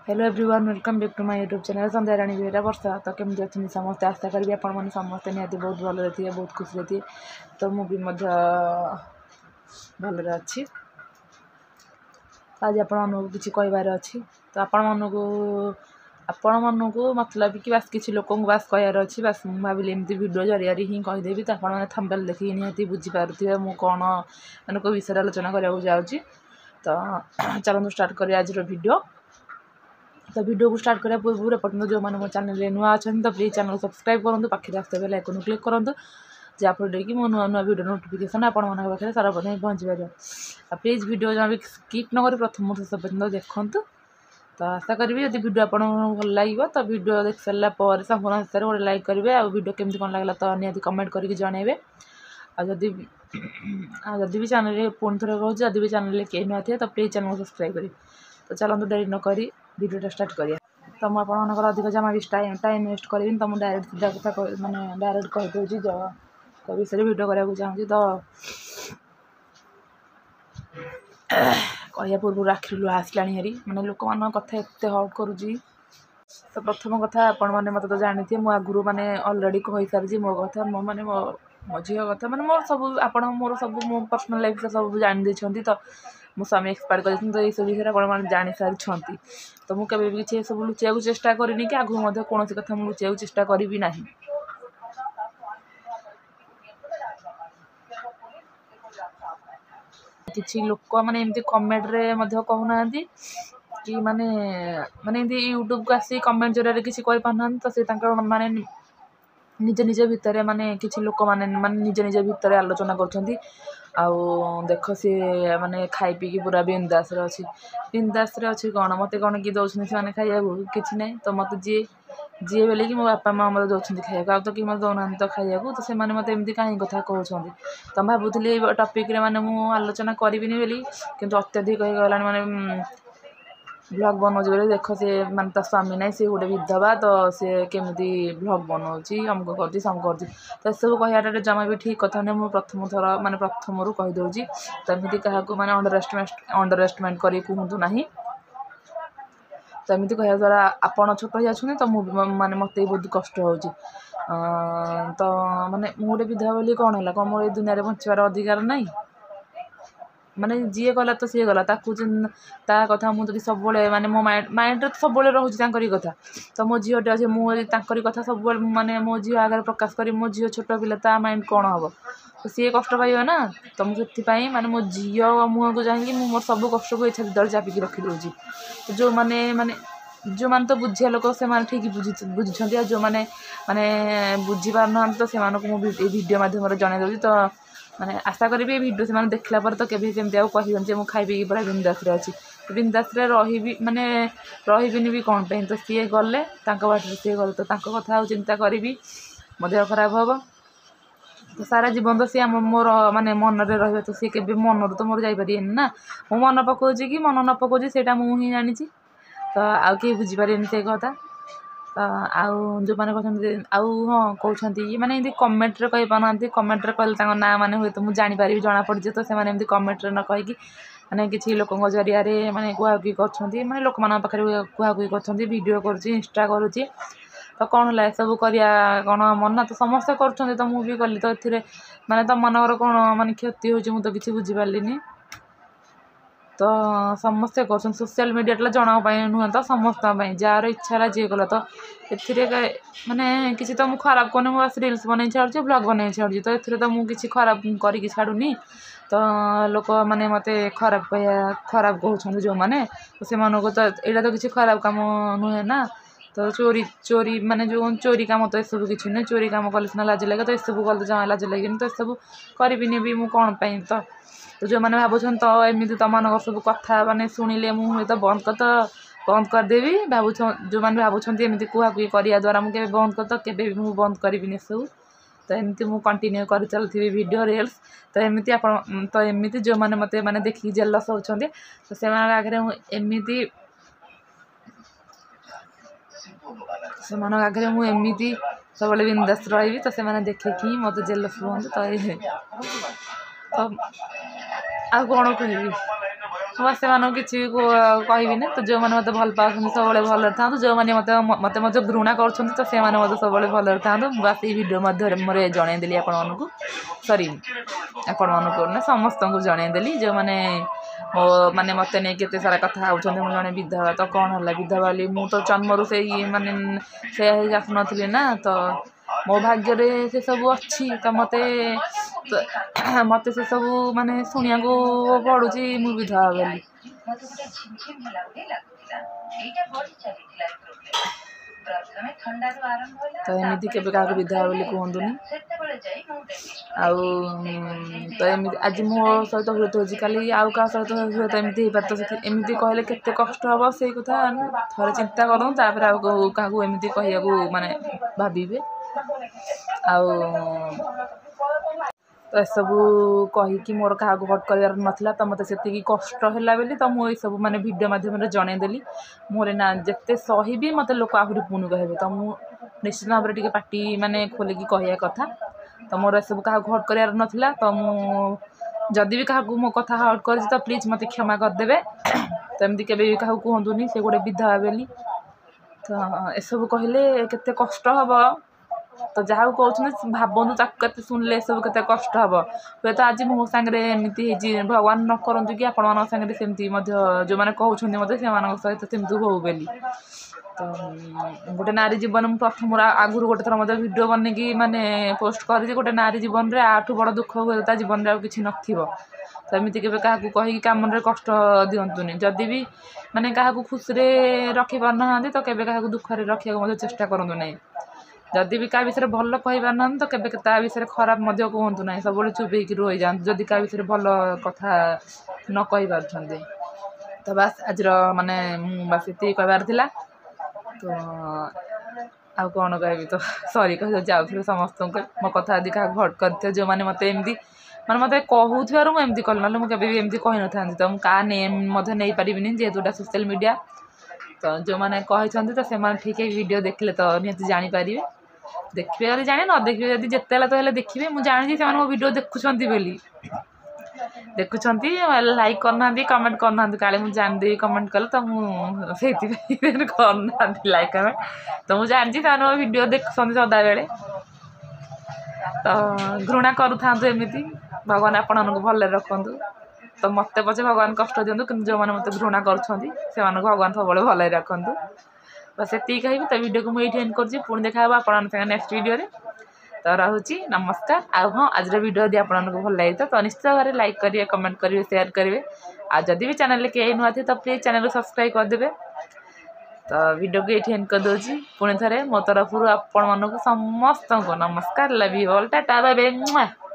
Hello everyone welcome back to my YouTube channel Sandhya Rani Behera वर्षा। तो केमती अच्छे समस्ते आशा करी आपने समस्ते निहाती बहुत भल थे बहुत खुशी थे। तो मुझे भल अच्छी आज आपको किसी कहबार अच्छी तो आपण को मतलब कि बास किसी लोक बास कहार अच्छी बास भाविली एमती वीडियो जरिया ही कहीदेवी तो आपने थंबनेल देखिए निहाती बुझीपारे मु कौन मैंने कोई विषय आलोचना कराया जाऊँगी। तो चलते स्टार्ट करें आज वीडियो। तो वीडियो को स्टार्ट करने पूर्व पर्यटन जो मैंने मो चैनल नुआ अच्छा तो प्लीज चैनल सब्सक्राइब करूँ पाखे आसते बेल आइकन क्लिक करूँ जहाँफल कि मो नुआ नुआ वीडियो नोटिफिकेशन आपंखे सारा प्रथम पहुँची पार। प्लीज वीडियो जहाँ भी स्किप न कर प्रथम शेष पर्यटन देखूँ। तो आशा करी जब वीडियो आप भल लगे तो वीडियो देख सारापर संपूर्ण शेष गोटे लाइक करेंगे आ वीडियो केमती कौन लगला तो निहाती कमेंट करके जनइबे। आदि भी चैनल पुणी थर कहूँ जदि भी चैनल कहीं नुआ थे तो प्लीज चैनल सब्सक्राइब करें। तो चलते डेरी नक वीडियो स्टार्ट करिए। तो मुझे अधिक जमा भी टाइम वेस्ट करी तो मुझे डायरेक्ट सीधा कथा मैंने डायरेक्ट कहीदे जो विषय वीडियो कराया चाहूँगी। तो कहया पूर्व आखिरी लुह आसला हेरी मैंने लोक मान कथा एत हर्ट करुँची। तो प्रथम कथा आपने मत तो जानी थे मुझे आगुरी मैंने अलरेडी कही सारी मो कथा मो मैंने मो झी कथा मैंने मोर सब आप मोर सब मो पर्सनल लाइफ सब जानी देछंती। तो मो स्वामी एक्सपायर कर तो ये सब विषय आप जानी सारी। तो मुझे भी किसी सब लुचा चेष्टा करेनि कि आगू कौन कथा मुझे लुचा चेष्टा करी ना। किसी लोक मैंने एमती कमेंट रे कहूना कि माने माने यूट्यूब को आसी कमेंट जरिए किसी कही पाना तो से माने निज निज भितर माने किसी लोक माने निज निज भितर आलोचना कर देख सी माने खाई पीकी पूरा बिंदास अच्छी बिंदास अच्छी कौन मत कौन कि दौरान से खाया कि ना। तो मत जी जी बोले कि मो बापा माँ मत दौरान खाया तो कि मत दौना तो खाया तो से मत एमती कहीं कथा कहते। तो भावुली टपिक माने मु आलोचना करी बोली किंतु अत्यधिक हो गला माने ब्लॉग बनाऊँ बोले देख सी मान स्वामी ना सी गोटे विधवा तो सी केमी ब्लॉग बनाऊँगी अमुक कर समक कर तो सब कहटा जमा भी ठीक कथा नहीं। मुझे प्रथम थर माने प्रथम रू कहीदे तो एमती क्या मैंने अंडर एस्टिमेट कर कहतु ना। तो एमती कह द्वारा आपण छोट हो तो माने मत बहुत कष्ट हो। तो माने गोटे विधवा बोली कौन है कौन मोर ये दुनिया बचार अधिकार नहीं माने जी गला तो सी गला ता कथा मुझे सब माने मो माइंड रे सब रोचे कथा। तो मो झीटे अच्छे मुझे कथा सब माने मो झी आगे प्रकाश करी मो झी छोट पिला ता माइंड कौन हम तो सी कष्ट पाइब ना। तो मुझे माने मो झी मुँह को चाहिए मोर सब कष्ट को इच्छा दल चापिकी रखिदे। तो जो माने माने जो मैंने तो बुझिया लोक से ठीक बुझुं जो मैंने माने बुझी पारना तो से वीडियो मध्यम जनईदे। तो माने आशा करी वीडियो से देखला पर तो केभी केमती कहबी मुझे खाई पी पूरा बिंदास अच्छी बिंदास रही माने रही भी कौन पे। तो सी गले बाटर सी गले तो कथा चिंता करी मो देह खराब हम तो सारा जीवन तो सी मोर माने मन रे रही तो सी के मन तो मोर जापर ना मो मन पकाऊँ कि मन न पकाऊँ से मुझे जानी। तो आउ कि बुझीपारे से कथा। तो आउ जो मैंने कहते आउ हाँ कहते माने एमती कमेंट रे कही पाना कमेंट रे कहले ना माने हुए तो मुझे जानीपारि जना पड़े तो से कमेंट रे न कहीकि माने किसी लोक जरिया माने कुहाकुई कर माने लोक मान पाखे कुहाकुई कर वीडियो कर इंस्टा करुँची। तो कौन है सब करिया कौन मना तो समस्ते कर तो मुझे कली तो ये माने तुम मनर कौन माने क्षति हो तो किसी बुझीपारे। तो समस्ते कर सोशल मीडिया जना नुहे तो समस्त जार इच्छा जी कला तो ये माने किसी तो मुझे खराब करनी मुझे रिल्स बन छाड़ी ब्लॉग बन छाड़ी तो ये तो मुझे किसी खराब करके छाड़ूनी। तो लोक मैंने मत खराब खराब कहते जो मैंने तो से तो यहाँ तो किसी खराब कम नुहे ना। तो चोरी चोरी माने जो चोरी कम तो सब किसी नुहे चोरी कम कले सीना लाज लगे तो ये सब कले तो जमा लाज लगे तो ये सब करी भी मुझे कौन पाई। तो जो मैंने भावुं तो एमती तुम सब कथा माने शुणिले मुझे तो बंद करदेवी भावुँ जो मैंने भावुं एमती कुहाकुई करिया द्वारा मुझे बंद कर तो केबे भी बंद करी सब। तो एमती मुझे कंटिन्यू कर चलती वीडियो रिल्स तो एमती आप तो एमती जो मैंने मत माने देखिए जेलस होती तो से आगे एमती से आगे मुझे एमती सब बिंदास रही तो से देखिए मत जेलस हूँ। तो आ कौन कह बस से किसी कहबी ना तो जो मैंने मत भल पाँच सब भल था जो मैंने मत मत घृणा कर तो से सब भल था बस ये भिडियो मोर जनईदेली आपको सरी आपण ना समस्त को जनईदेली जो मैंने मो माने मत नहीं केते सारा कथा होने जड़े विधवा तो कौन है विधवा मु तो जन्मरू से माने से आसुनी ना तो मो भाग्य से सब अच्छी तो मत से सब माने शुणा को पड़ुची मु विधवा बोली तो एमती के विधवा बोली कहतुनि आज मो सहित हुए तो काली आउ क्या सहित हुए तो एमती हो पार एमती कहले केते कष्ट हम से कथा थे चिंता करूँ क्या एमती कह माने भावे तो सब कहीकि मोर क्या हट कर नाला तो मत से कष्ट है बोली तो मुझे सब माने वीडियो मध्यम जनईदेली मोर ना जिते सही मत लोक आहरी पुणी कहे तो मुझे निश्चित भाव में पार्टी माने खोलिकी कहया कथा तो मोर सब क्या हट कर नाला तो जदि भी क्या मो कथा हट कर तो प्लीज मत क्षमा करदे तो एमती के क्या कहतुनि से गोटे विधवा बोली तो एसबू कहले केते कष्ट हम तो जहाँ कहते भावतु के शुणिले सब के कष्ट हम हे तो आज मो सांगे एमती भगवान न करूँ कि आपण सांगे सेमती जो मैंने कहते मत से सहित सेमती हो बोली तो गोटे नारी जीवन प्रथम आगुरी गोटे थर मतलब वीडियो बनैकी माने पोस्ट कर गोटे नारी जीवन में आठू बड़ दुख हुए जीवन में किसी नथिबो तो एमती के क्या कहीकि काम कष्ट दिंतुनि जदि भी माने क्या खुशी रखी पारना तो केबे क्या दुखरे रखा चेष्टा करूँ ना जदि भी क्या विषय भल कही पारना तो केबे विषय खराब कहतु ना सब चुप रही जाते जदि क्या विषय भल कथा न कही पार्टी तो बस आज माने बस ये कहबार थिला तो आउ कौन कह तो सॉरी कह जाऊँ समस्त मो कथा यदि क्या हट कर जो मैंने मत एमती मैंने मत कहूर मुझे कल ना मुझे एमती कही न था तो मुझे क्या नेम नहीं पारि जेहेतु सोशल मीडिया तो जो मैंने कहते तो से ठीक है वीडियो देखले तो निहत जानीपारे देखिए जब जाने न देखिए जब जिते तो देखिए मुझे जानी से मो वीडियो देखुंत बोली देखुं लाइक करना कमेंट करना काले मुझे जानी कमेंट कले तो मुझे करना लाइक कमेंट तो मुझे जानी से वीडियो देखुं सदा बेले तो घृणा करुँमती भगवान आपण भल रखु तो मत पचे भगवान कष्ट दिंतु कि जो मैंने मत घृणा कर भगवान सब भल रखु बस ये कह तो वीडियो को मुझे एंड कर पुणी देखा आप नेक्स्ट वीडियो तो रोची नमस्कार आउ हाँ आज वीडियो यदि आपको भल लगे तो निश्चित भाव में लाइक करेंगे कमेंट करेंगे शेयर करेंगे आदि भी चैनल के नुआ थे तो प्लीज चैनल को सब्सक्राइब करदे तो वीडियो को ये एंड कर दूसरी पुणी थे मो तरफ आपण मानक समस्त को नमस्कार love you all tata bye bye.